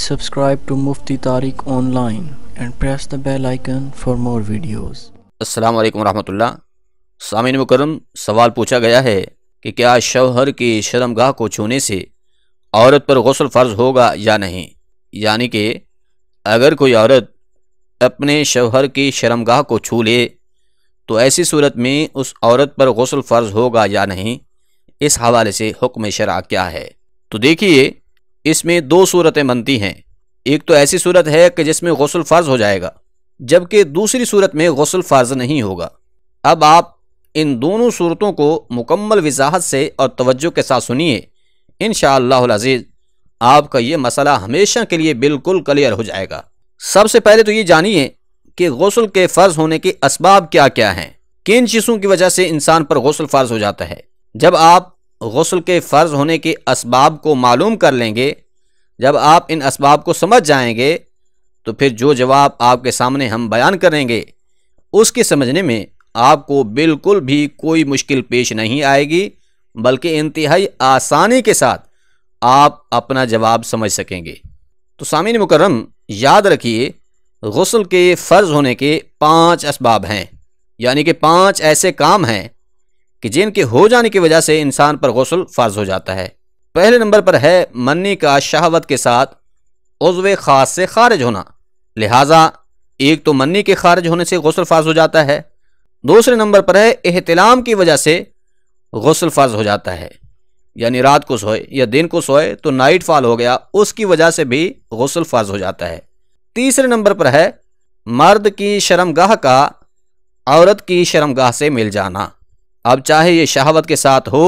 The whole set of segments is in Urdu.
subscribe to Mufti Tariq Online and press the bell icon for more videos. السلام علیکم ورحمۃ اللہ۔ سامعین مکرم، سوال پوچھا گیا ہے کہ کیا شوہر کی شرمگاہ کو چھونے سے عورت پر غسل فرض ہوگا یا نہیں، یعنی کہ اگر کوئی عورت اپنے شوہر کی شرمگاہ کو چھو لے تو ایسی صورت میں اس عورت پر غسل فرض ہوگا یا نہیں، اس حوالے سے حکم شرع کیا ہے۔ تو دیکھیے، اس میں دو صورتیں بنتی ہیں۔ ایک تو ایسی صورت ہے کہ جس میں غسل فرض ہو جائے گا، جبکہ دوسری صورت میں غسل فرض نہیں ہوگا۔ اب آپ ان دونوں صورتوں کو مکمل وضاحت سے اور توجہ کے ساتھ سنیے، انشاءاللہ العزیز آپ کا یہ مسئلہ ہمیشہ کے لیے بالکل کلیئر ہو جائے گا۔ سب سے پہلے تو یہ جانیے کہ غسل کے فرض ہونے کے اسباب کیا کیا ہیں، کن چیزوں کی وجہ سے انسان پر غسل فرض ہو جاتا ہے۔ جب آپ غسل کے فرض ہونے کے اسباب کو معلوم کر لیں گے، جب آپ ان اسباب کو سمجھ جائیں گے، تو پھر جو جواب آپ کے سامنے ہم بیان کریں گے اس کے سمجھنے میں آپ کو بالکل بھی کوئی مشکل پیش نہیں آئے گی، بلکہ انتہائی آسانی کے ساتھ آپ اپنا جواب سمجھ سکیں گے۔ تو سامعین مکرم، یاد رکھیے، غسل کے فرض ہونے کے 5 اسباب ہیں، یعنی کہ 5 ایسے کام ہیں کہ جن کے ہو جانے کی وجہ سے انسان پر غسل فرض ہو جاتا ہے۔ پہلے نمبر پر ہے منی کا شہوت کے ساتھ عضو خاص سے خارج ہونا، لہٰذا ایک تو منی کے خارج ہونے سے غسل فرض ہو جاتا ہے، دوسرے نمبر پر ہے احتلام کی وجہ سے غسل فرض ہو جاتا ہے، یعنی رات کو سوئے یا دن کو سوئے تو نائٹ فال ہو گیا، اس کی وجہ سے بھی غسل فرض ہو جاتا ہے۔ تیسرے نمبر پر ہے مرد کی شرمگاہ کا عورت کی شرمگاہ سے مل جانا، اب چاہے یہ شہوت کے ساتھ ہو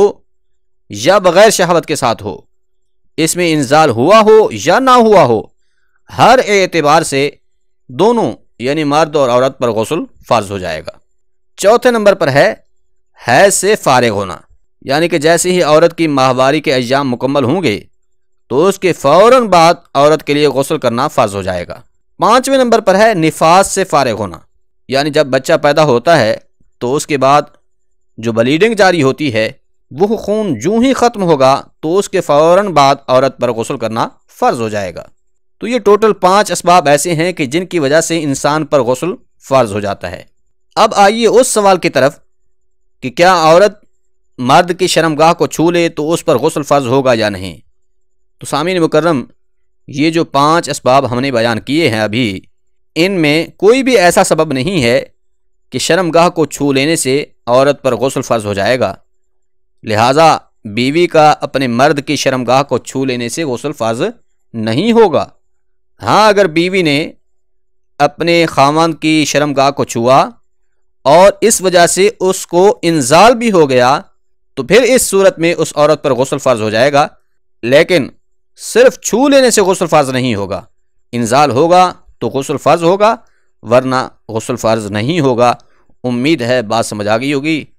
یا بغیر شہوت کے ساتھ ہو، اس میں انزال ہوا ہو یا نہ ہوا ہو، ہر اعتبار سے دونوں یعنی مرد اور عورت پر غسل فرض ہو جائے گا۔ چوتھے نمبر پر ہے حیض سے فارغ ہونا، یعنی کہ جیسے ہی عورت کی ماہواری کے ایام مکمل ہوں گے تو اس کے فوراً بعد عورت کے لیے غسل کرنا فرض ہو جائے گا۔ پانچویں نمبر پر ہے نفاس سے فارغ ہونا، یعنی جب بچہ پیدا ہوتا ہے تو اس کے بعد جو بلیڈنگ جاری ہوتی ہے وہ خون جو ہی ختم ہوگا تو اس کے فوراً بعد عورت پر غسل کرنا فرض ہو جائے گا۔ تو یہ ٹوٹل 5 اسباب ایسے ہیں کہ جن کی وجہ سے انسان پر غسل فرض ہو جاتا ہے۔ اب آئیے اس سوال کی طرف کہ کیا عورت مرد کی شرمگاہ کو چھو لے تو اس پر غسل فرض ہوگا یا نہیں۔ تو سامعین مکرم، یہ جو 5 اسباب ہم نے بیان کیے ہیں ابھی، ان میں کوئی بھی ایسا سبب نہیں ہے کہ شرمگاہ کو چھو لینے سے عورت پر غسل فرض ہو جائے گا، لہٰذا بیوی کا اپنے مرد کی شرمگاہ کو چھو لینے سے غسل فرض نہیں ہوگا۔ ہاں، اگر بیوی نے اپنے خاوند کی شرمگاہ کو چھوا اور اس وجہ سے اس کو انزال بھی ہو گیا تو پھر اس صورت میں اس عورت پر غسل فرض ہو جائے گا، لیکن صرف چھو لینے سے غسل فرض نہیں ہوگا۔ انزال ہوگا تو غسل فرض ہوگا، ورنہ غسل فرض نہیں ہوگا۔ امید ہے بات سمجھ آ گئی ہوگی۔